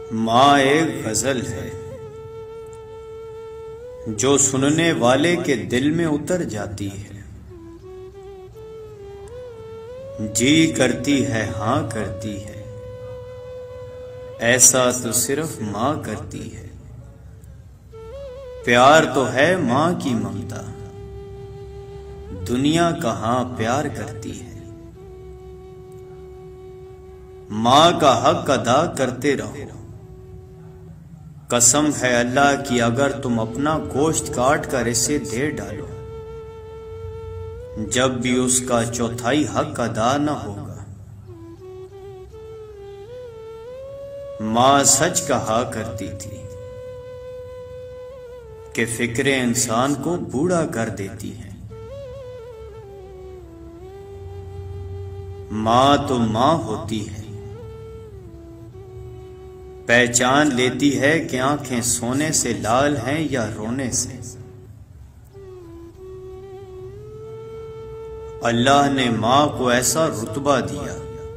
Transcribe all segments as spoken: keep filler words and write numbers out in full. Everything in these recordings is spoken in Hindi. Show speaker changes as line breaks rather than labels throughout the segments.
माँ एक गजल है जो सुनने वाले के दिल में उतर जाती है। जी करती है हाँ करती है, ऐसा तो सिर्फ माँ करती है। प्यार तो है माँ की ममता, दुनिया कहाँ प्यार करती है। माँ का हक अदा करते रहो, कसम है अल्लाह की अगर तुम अपना गोश्त काट कर इसे दे डालो, जब भी उसका चौथाई हक अदा न होगा। माँ सच कहा करती थी कि फिक्रे इंसान को बूढ़ा कर देती है। माँ तो माँ होती है, पहचान लेती है कि आंखें सोने से लाल हैं या रोने से। अल्लाह ने माँ को ऐसा रुतबा दिया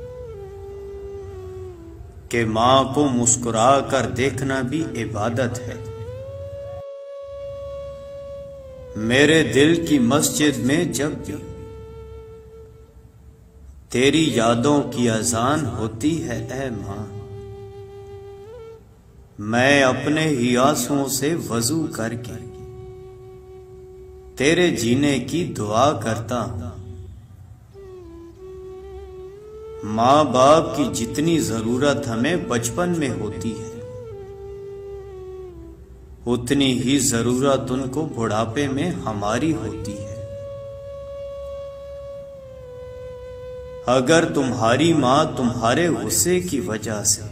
कि माँ को मुस्कुरा कर देखना भी इबादत है। मेरे दिल की मस्जिद में जब भी तेरी यादों की अजान होती है ऐ माँ, मैं अपने ही आंसुओं से वजू करके तेरे जीने की दुआ करता हूं। माँ बाप की जितनी जरूरत हमें बचपन में होती है, उतनी ही जरूरत उनको बुढ़ापे में हमारी होती है। अगर तुम्हारी माँ तुम्हारे गुस्से की वजह से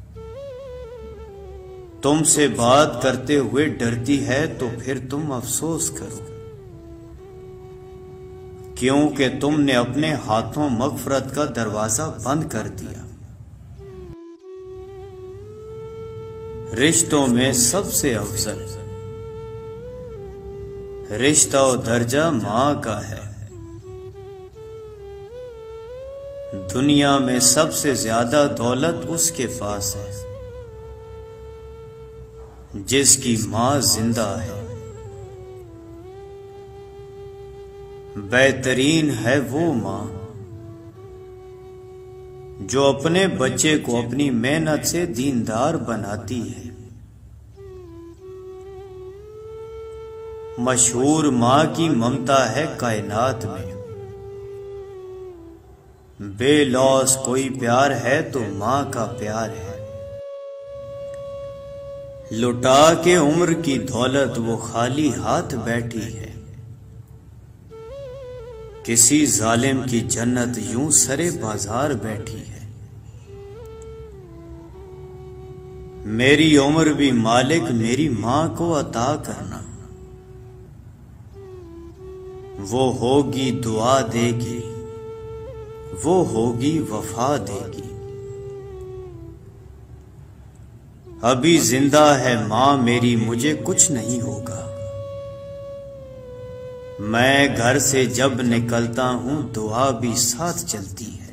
तुमसे बात करते हुए डरती है तो फिर तुम अफसोस करो, क्योंकि तुमने अपने हाथों मगफरत का दरवाजा बंद कर दिया। रिश्तों में सबसे अफजल रिश्ता और दर्जा माँ का है। दुनिया में सबसे ज्यादा दौलत उसके पास है जिसकी माँ जिंदा है। बेहतरीन है वो माँ जो अपने बच्चे को अपनी मेहनत से दीनदार बनाती है। मशहूर माँ की ममता है कायनात में, बेलौस कोई प्यार है तो माँ का प्यार है। लुटा के उम्र की दौलत वो खाली हाथ बैठी है, किसी जालिम की जन्नत यूं सरे बाजार बैठी है। मेरी उम्र भी मालिक मेरी माँ को अता करना, वो होगी दुआ देगी, वो होगी वफा देगी। अभी जिंदा है माँ मेरी, मुझे कुछ नहीं होगा। मैं घर से जब निकलता हूँ दुआ भी साथ चलती है।